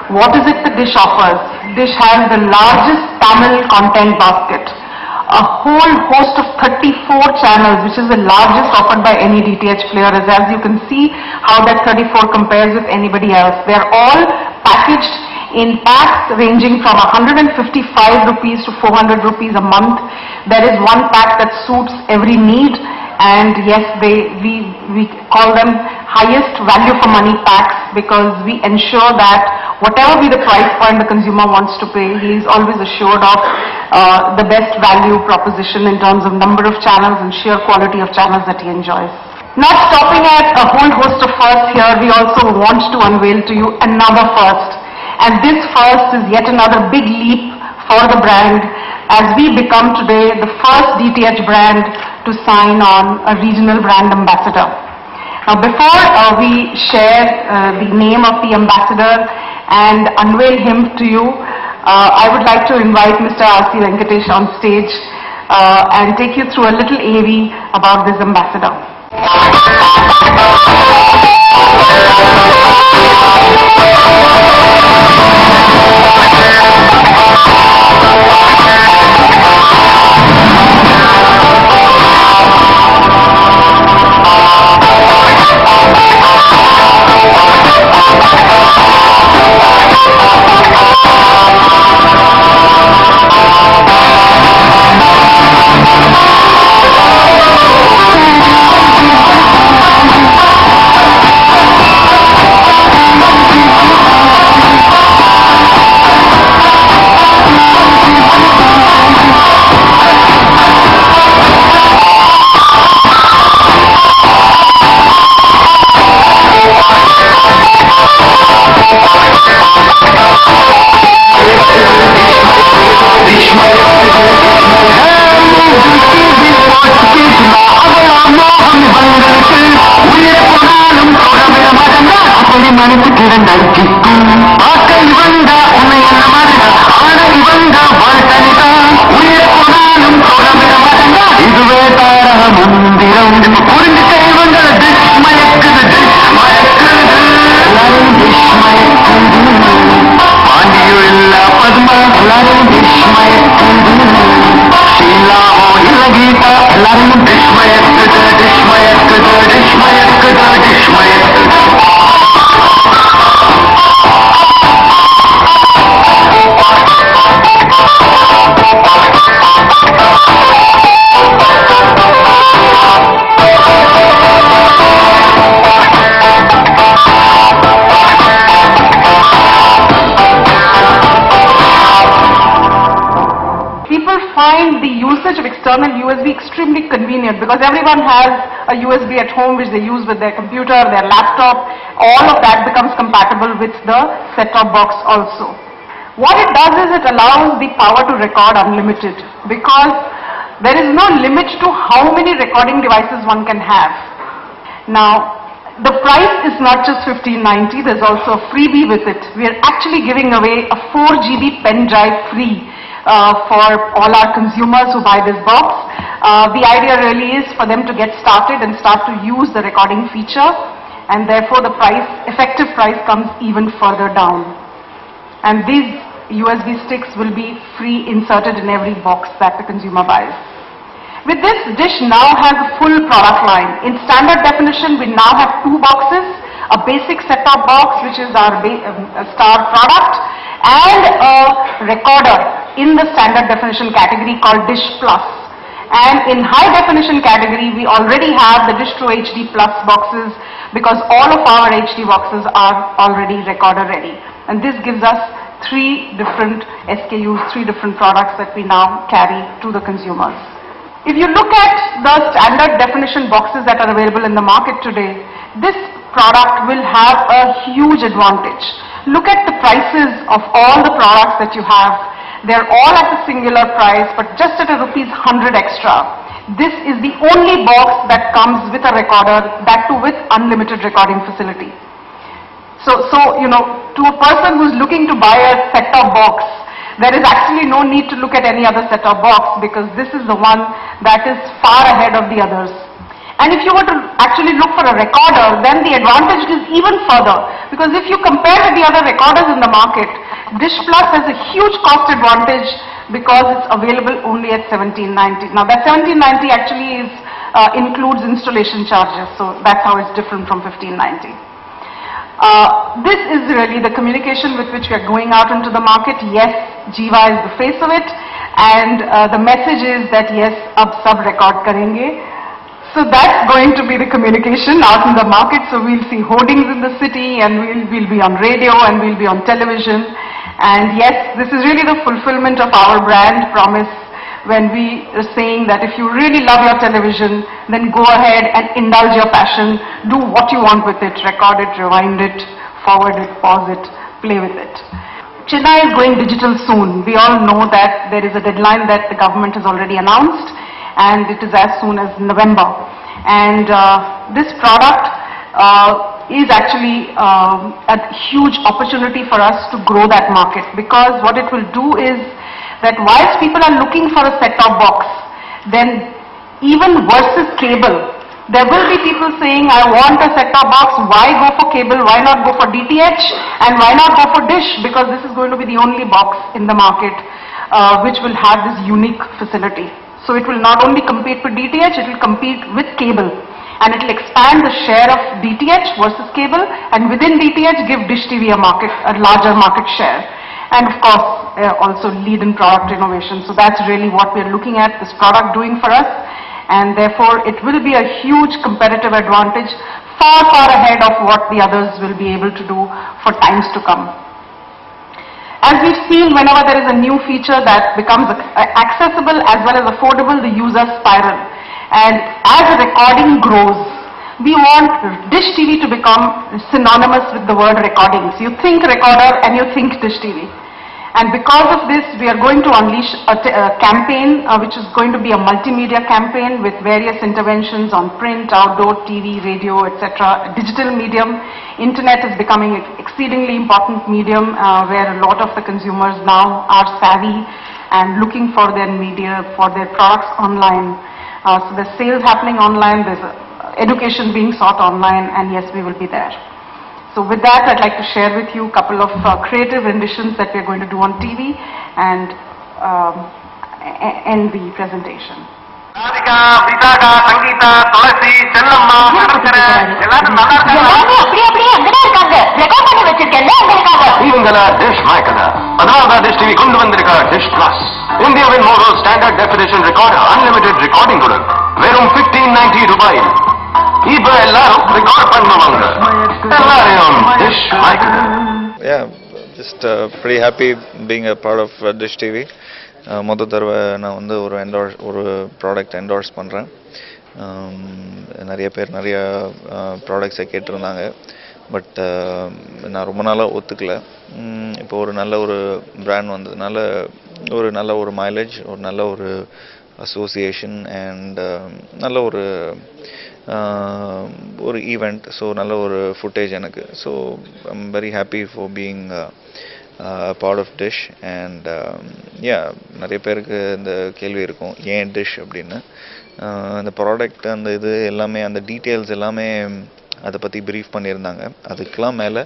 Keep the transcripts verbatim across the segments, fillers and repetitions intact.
What is it that Dish offers? Dish has the largest Tamil content basket, a whole host of thirty-four channels, which is the largest offered by any D T H player. As you can see how that thirty-four compares with anybody else. They are all packaged in packs ranging from one hundred fifty-five rupees to four hundred rupees a month. There is one pack that suits every need, and yes, they we we call them highest value for money packs, because we ensure that whatever be the price point the consumer wants to pay, he is always assured of uh, the best value proposition in terms of number of channels and sheer quality of channels that he enjoys. Not stopping at a whole host of firsts here, we also want to unveil to you another first. And this first is yet another big leap for the brand, as we become today the first D T H brand to sign on a regional brand ambassador. Now, before uh, we share uh, the name of the ambassador and unveil him to you, uh, I would like to invite Mister R C Venkatesh on stage uh, and take you through a little A V about this ambassador. Find the usage of external U S B extremely convenient, because everyone has a U S B at home which they use with their computer, their laptop. All of that becomes compatible with the set-top box also. What it does is it allows the power to record unlimited, because there is no limit to how many recording devices one can have. Now, the price is not just fifteen ninety, there's also a freebie with it. We are actually giving away a four G B pen drive free uh, for all our consumers who buy this box. Uh, the idea really is for them to get started and start to use the recording feature, and therefore the price, effective price comes even further down. And these U S B sticks will be free inserted in every box that the consumer buys. With this, Dish now has a full product line. In standard definition, we now have two boxes, a basic set-top box, which is our um, star product, and a recorder in the standard definition category called Dish Plus. And in high definition category, we already have the Dish True H D Plus boxes, because all of our H D boxes are already recorder ready. And this gives us three different S K Us, three different products that we now carry to the consumers. If you look at the standard definition boxes that are available in the market today, this product will have a huge advantage. Look at the prices of all the products that you have. They're all at a singular price, but just at a rupees one hundred extra. This is the only box that comes with a recorder, that too with unlimited recording facility. So, so you know, to a person who's looking to buy a set-top box, there is actually no need to look at any other set-top box, because this is the one that is far ahead of the others. And if you were to actually look for a recorder, then the advantage is even further. Because if you compare with the other recorders in the market, Dish Plus has a huge cost advantage because it's available only at seventeen ninety. Now that seventeen ninety actually is, uh, includes installation charges, so that's how it's different from fifteen ninety. Uh, this is really the communication with which we are going out into the market. Yes, Jiva is the face of it, and uh, the message is that yes, ab sab record karenge. So that's going to be the communication out in the market. So we'll see hoardings in the city, and we'll, we'll be on radio, and we'll be on television. And yes, this is really the fulfillment of our brand promise when we are saying that if you really love your television, then go ahead and indulge your passion, do what you want with it, record it, rewind it, forward it, pause it, play with it. Chennai is going digital soon. We all know that there is a deadline that the government has already announced, and it is as soon as November. And uh, this product uh, is actually um, a huge opportunity for us to grow that market, because what it will do is that whilst people are looking for a set-top box, then even versus cable, there will be people saying, I want a set-top box, why go for cable, why not go for D T H, and why not go for dish, because this is going to be the only box in the market uh, which will have this unique facility. So it will not only compete with D T H, it will compete with cable, and it will expand the share of D T H versus cable, and within D T H give Dish T V a market, a larger market share. And of course, uh, also lead in product innovation. So that's really what we are looking at this product doing for us. And therefore, it will be a huge competitive advantage, far, far ahead of what the others will be able to do for times to come. As we've seen, whenever there is a new feature that becomes accessible as well as affordable, the users spiral. And as the recording grows, we want Dish T V to become synonymous with the word recording. So you think recorder and you think Dish T V. And because of this, we are going to unleash a, a campaign uh, which is going to be a multimedia campaign with various interventions on print, outdoor, T V, radio, et cetera. Digital medium. Internet is becoming an exceedingly important medium uh, where a lot of the consumers now are savvy and looking for their media, for their products online. Uh, so there's sales happening online, there's a education being sought online, and yes, we will be there. So with that, I'd like to share with you a couple of uh, creative renditions that we're going to do on T V and um, end the presentation. Radhika, Visaga, Sangeeta, Tulasi, Chellamma, எல்லாரும் நல்லா இருக்காங்க. அப்படியே அப்படியே அங்கதான் இருக்காங்க. Record பண்ணி வச்சிருக்கேன்ல அங்க இருக்காங்க. இவங்கள டிஷ் மயக்கதா. அதாவது டிஷ் டிவி கொண்டு வந்திருக்க டிஷ் பிளஸ். இந்தியாவின் முதல் standard definition recorder unlimited recording கூட வெறும் fifteen ninety ரூபாயில். இப்ப எல்லாரும் ரெக்கார்ட் பண்ணுவாங்க. எல்லாரும் டிஷ் மயக்கதா. Yeah, just uh, pretty happy being a part of uh, Dish T V. மொத்த தடவை நான் வந்து ஒரு என்டார்ஸ் ஒரு ப்ராடக்ட் என்டார்ஸ் பண்ணுறேன். நிறைய பேர் நிறைய ப்ராடக்ட்ஸை கேட்டிருந்தாங்க, பட் நான் ரொம்ப நாளாக ஒத்துக்கலை. இப்போ ஒரு நல்ல ஒரு பிராண்ட் வந்ததுனால ஒரு நல்ல ஒரு மைலேஜ், ஒரு நல்ல ஒரு அசோசியேஷன் அண்ட் நல்ல ஒரு ஒரு ஈவெண்ட், ஸோ நல்ல ஒரு ஃபுட்டேஜ் எனக்கு. So I'm very happy for being Uh, part of Dish. And um, yeah, நிறைய பேருக்கு இந்த கேள்வி இருக்கும், ஏன் டிஷ் அப்படின்னு. அந்த ப்ராடக்ட் அந்த இது எல்லாமே அந்த டீட்டெயில்ஸ் எல்லாமே அதை பற்றி ப்ரீஃப் பண்ணியிருந்தாங்க. அதுக்கெலாம் மேலே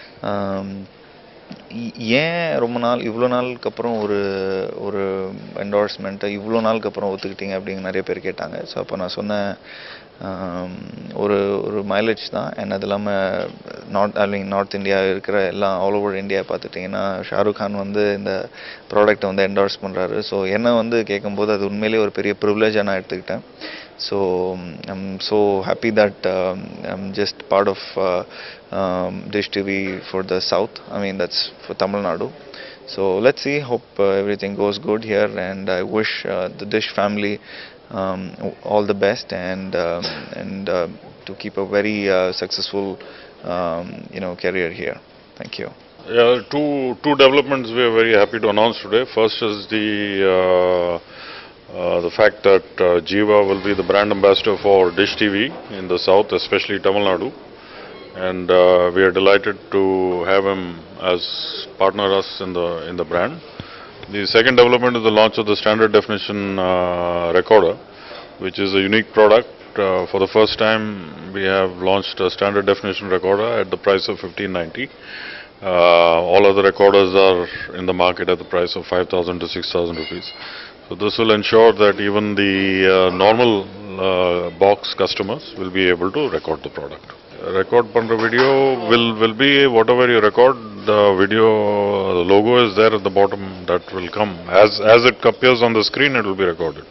ஏன் ரொம்ப நாள் இவ்வளோ நாளுக்கு அப்புறம் ஒரு ஒரு என்டார்ஸ்மெண்ட்டை இவ்வளோ நாளுக்கு அப்புறம் ஒத்துக்கிட்டீங்க அப்படின்னு நிறைய பேர் கேட்டாங்க. ஸோ அப்போ நான் சொன்னேன், ஒரு ஒரு மைலேஜ் தான். அண்ட் அது இல்லாமல் north I mean north India இருக்கிற எல்லாம் ஆல் ஓவர் இந்தியா பார்த்துட்டிங்கன்னா ஷாருக் கான் வந்து இந்த ப்ராடக்டை வந்து என்டார்ஸ் பண்ணுறாரு. ஸோ என்னை வந்து கேட்கும்போது அது உண்மையிலேயே ஒரு பெரிய ப்ரிவிலேஜாக நான் எடுத்துக்கிட்டேன். So I'm so happy that I'm just part of Dish T V for the South. I mean, that's for Tamil Nadu. So let's see, hope uh, everything goes good here, and I wish uh, the Dish family um, all the best, and um, and uh, to keep a very uh, successful um, you know career here. Thank you. Yeah, two two developments we are very happy to announce today. First is the uh, uh, the fact that uh, Jiva will be the brand ambassador for Dish T V in the South, especially Tamil Nadu. And uh, we are delighted to have him as partner us in the in the brand. The second development is the launch of the standard definition uh, recorder, which is a unique product uh, for the first time we have launched a standard definition recorder at the price of fifteen ninety. Uh, all other recorders are in the market at the price of five thousand to six thousand rupees. So this will ensure that even the uh, normal uh, box customers will be able to record the product. Record pandra video will will be whatever you record. The video the logo is there at the bottom. That will come as as it appears on the screen. It will be recorded.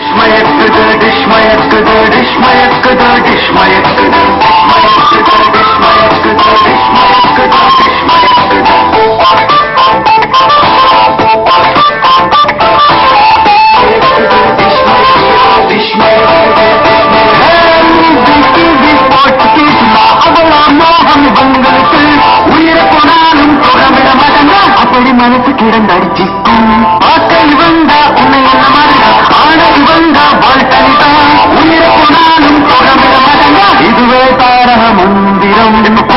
மனசு கிடந்தடிச்சு ஆக்கள் வந்தா உன்னை என்ன மாதிரி ஆணை வந்தா வாழ்த்தனிதான் உயிரை போனாலும் தொடர்ந்து இதுவே தாரக மந்திரம்